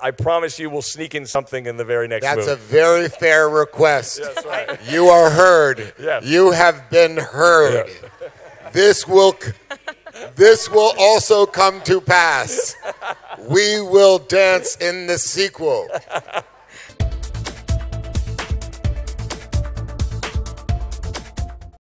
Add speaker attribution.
Speaker 1: I promise you we'll sneak in something in the very next
Speaker 2: That's
Speaker 1: movie.
Speaker 2: a very fair request.
Speaker 1: That's right.
Speaker 2: You are heard.
Speaker 1: Yes.
Speaker 2: You have been heard.
Speaker 1: Yes.
Speaker 2: This will also come to pass. We will dance in the sequel.